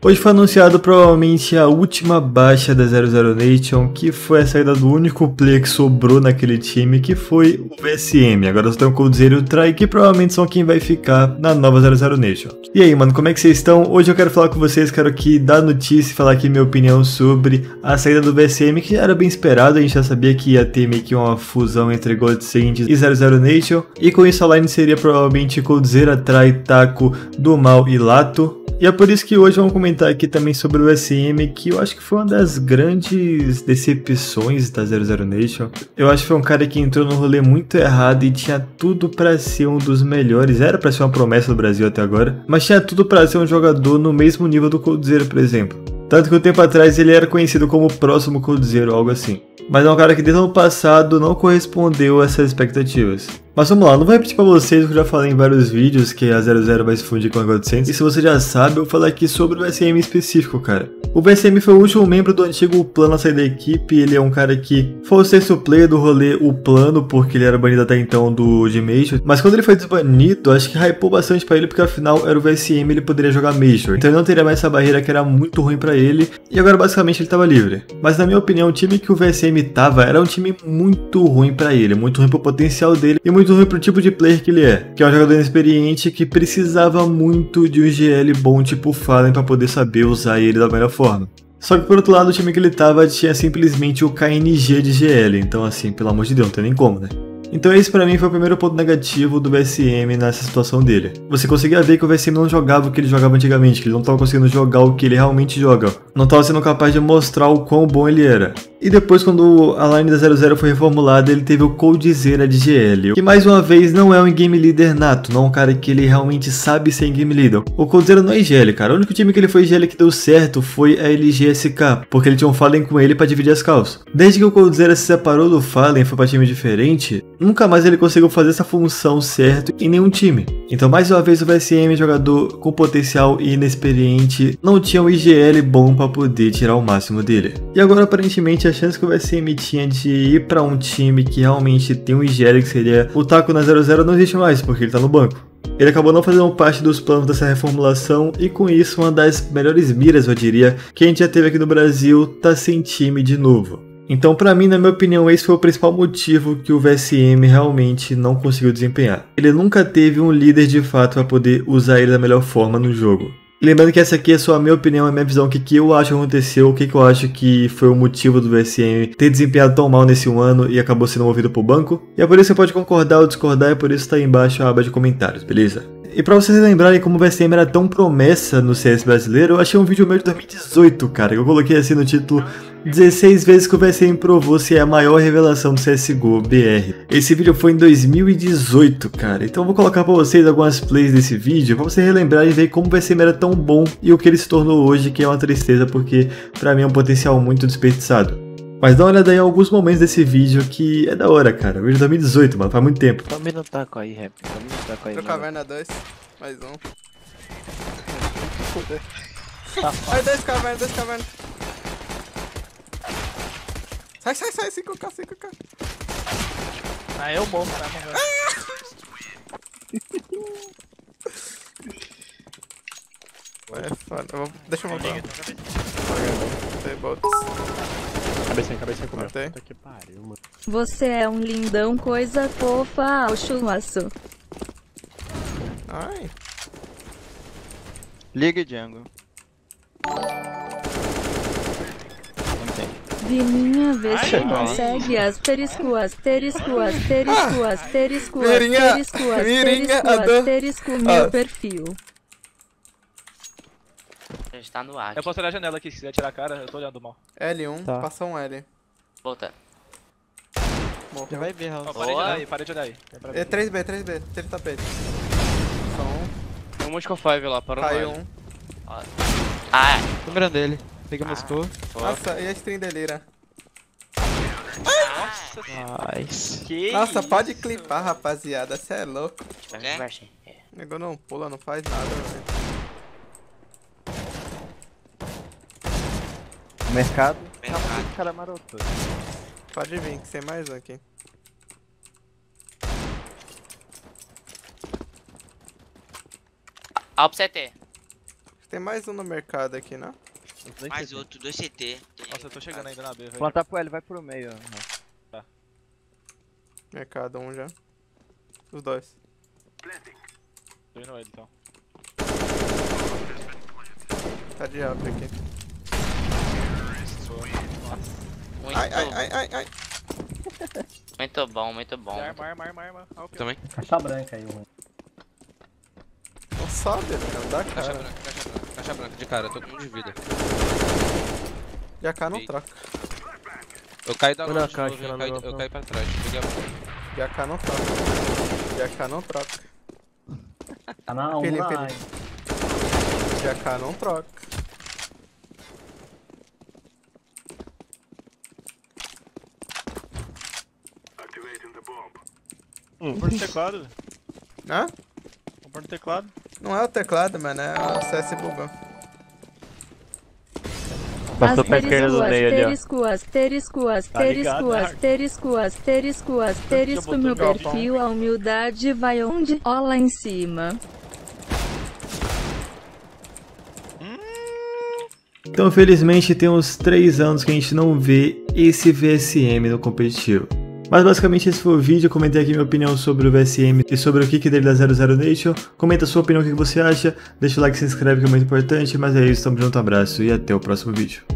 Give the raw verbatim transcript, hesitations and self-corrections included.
Hoje foi anunciado provavelmente a última baixa da zero zero Nation, que foi a saída do único player que sobrou naquele time, que foi o V S M. Agora só tem o Coldzera e o Try, que provavelmente são quem vai ficar na nova zero zero Nation. E aí, mano, como é que vocês estão? Hoje eu quero falar com vocês, quero aqui dar notícia e falar aqui minha opinião sobre a saída do V S M, que era bem esperado, a gente já sabia que ia ter meio que uma fusão entre Godsend e zero zero Nation, e com isso a line seria provavelmente Coldzera, Try, Taco, do Mal e Lato. E é por isso que hoje vamos comentar aqui também sobre o V S M, que eu acho que foi uma das grandes decepções da zero zero Nation. Eu acho que foi um cara que entrou no rolê muito errado e tinha tudo pra ser um dos melhores. Era pra ser uma promessa do Brasil até agora, mas tinha tudo pra ser um jogador no mesmo nível do Coldzera, por exemplo. Tanto que um tempo atrás ele era conhecido como o próximo Coldzera ou algo assim. Mas é um cara que desde o ano passado não correspondeu a essas expectativas. Mas vamos lá, não vou repetir pra vocês o que eu já falei em vários vídeos, que a zero zero vai se fundir com a Godsend. E se você já sabe, eu vou falar aqui sobre o V S M em específico, cara. O V S M foi o último membro do antigo plano a sair da equipe. Ele é um cara que foi o sexto player do rolê O Plano, porque ele era banido até então do de Major. Mas quando ele foi desbanido, acho que hypou bastante pra ele, porque afinal era o V S M e ele poderia jogar Major. Então ele não teria mais essa barreira que era muito ruim pra ele. E agora basicamente ele tava livre. Mas na minha opinião, o time que o V S M tava era um time muito ruim pra ele. Muito ruim pro potencial dele e muito ruim pro tipo de player que ele é. Que é um jogador inexperiente que precisava muito de um G L bom tipo Fallen pra poder saber usar ele da melhor forma. Só que por outro lado, o time que ele tava tinha simplesmente o K N G de G L, então assim, pelo amor de Deus, não tem nem como, né? Então esse pra mim foi o primeiro ponto negativo do V S M nessa situação dele. Você conseguia ver que o V S M não jogava o que ele jogava antigamente, que ele não tava conseguindo jogar o que ele realmente joga. Não tava sendo capaz de mostrar o quão bom ele era. E depois, quando a line da zero zero foi reformulada, ele teve o Coldzera de G L, que mais uma vez não é um game leader nato, não é um cara que ele realmente sabe ser game leader. O Coldzera não é G L, cara. O único time que ele foi G L que deu certo foi a L G S K, porque ele tinha um Fallen com ele pra dividir as calls. Desde que o Coldzera se separou do Fallen e foi pra time diferente, nunca mais ele conseguiu fazer essa função certo em nenhum time. Então mais uma vez o V S M, jogador com potencial e inexperiente, não tinha um I G L bom pra poder tirar o máximo dele. E agora aparentemente a chance que o V S M tinha de ir pra um time que realmente tem um I G L, que seria o Taco na zero zero, não existe mais, porque ele tá no banco. Ele acabou não fazendo parte dos planos dessa reformulação e com isso uma das melhores miras, eu diria, que a gente já teve aqui no Brasil, tá sem time de novo. Então pra mim, na minha opinião, esse foi o principal motivo que o V S M realmente não conseguiu desempenhar. Ele nunca teve um líder de fato para poder usar ele da melhor forma no jogo. E lembrando que essa aqui é só a minha opinião, a minha visão, o que, que eu acho que aconteceu, o que, que eu acho que foi o motivo do V S M ter desempenhado tão mal nesse um ano e acabou sendo movido pro banco. E é por isso que você pode concordar ou discordar, e por isso tá aí embaixo a aba de comentários, beleza? E pra vocês lembrarem como o V S M era tão promessa no C S brasileiro, eu achei um vídeo meu de dois mil e dezoito, cara, que eu coloquei assim no título: dezesseis vezes que o V S M provou ser a maior revelação do C S G O B R. Esse vídeo foi em dois mil e dezoito, cara. Então eu vou colocar pra vocês algumas plays desse vídeo, pra vocês relembrarem e ver como o V S M era tão bom e o que ele se tornou hoje, que é uma tristeza, porque pra mim é um potencial muito desperdiçado. Mas dá uma olhada aí em alguns momentos desse vídeo que é da hora, cara. O vídeo de dois mil e dezoito, mano, faz muito tempo. Tome no taco aí, rap. Tome no taco aí. Pro caverna dois, mais um. Ai, dois caverna, dois caverna. Sai, sai, sai, cinco K, cinco K. Ah, eu bom, tá morrendo. É foda, eu vou... deixa eu voltar. Tem bots. Cabecinha, cabecinha comeu. Matei. Puta que pariu, mano. Você é um lindão, coisa fofa, ao chulaço. Ai. Liga, Django. Vininha, vê se Ai, consegue asterisco, asterisco, asterisco, asterisco, Mirinha, asterisco, mirinha, asterisco, adoro. asterisco, meu Ah. perfil. A gente tá no ar. Eu posso olhar a janela aqui se quiser tirar a cara, eu tô olhando mal. L um, Tá. passa um L. Volta. Já Morreu. vai ver, Raul. Ó, parei de Boa. olhar aí, parei de olhar aí. É pra É ver. três B, três B, três tapete. Só um, Tem um Musco five lá, parou no caiu L. um. Ah, Lembrando dele. Pega meu score. Nossa, e a stream delira? Nice. Que Nossa, isso? pode clipar, rapaziada, cê é louco. vai baixinho. É. O nego não pula, não faz nada, velho. Mercado. Mercado. Cara maroto. Pode vir, que tem mais um aqui. Alp C T. Tem mais um no mercado aqui, né? Mais outro, dois C T. Nossa, eu tô chegando ainda na B, velho. Plantar pro L, vai pro meio. ó. Mercado um já. Os dois. Tô indo ele, então. Tá de abre aqui. Muito, Ai, ai, ai, ai, ai. muito bom, muito bom. Arma, arma, arma, arma. Ah, ok. Também. Caixa branca aí, mano. Não sabe, né? Não dá Caixa cara. branca, caixa branca, caixa branca de cara, eu tô com um de vida. E a K não Ei. troca. Eu caí da Olha a longe, de novo, caixa eu lá caí, no eu balcão. caí pra trás. Peguei a... E a K não troca. E a K não troca. Tá na Aquele, um, aquele. E a K não troca. Vamos pôr no teclado. Hã? Vamos pôr no teclado. Não é o teclado, mano. É o C S bugão. Passou pra esquerda do meio ali, ó. Asterisco, asterisco, Tá ligado, asterisco, né? asterisco, asterisco, asterisco, botou meu no galpão. perfil, a humildade vai onde? Ó lá em cima. Então, felizmente, tem uns três anos que a gente não vê esse V S M no competitivo. Mas basicamente esse foi o vídeo, eu comentei aqui minha opinião sobre o V S M e sobre o kick dele da zero zero Nation. Comenta a sua opinião, o que você acha, deixa o like, se inscreve que é muito importante, mas é isso, tamo junto, um abraço e até o próximo vídeo.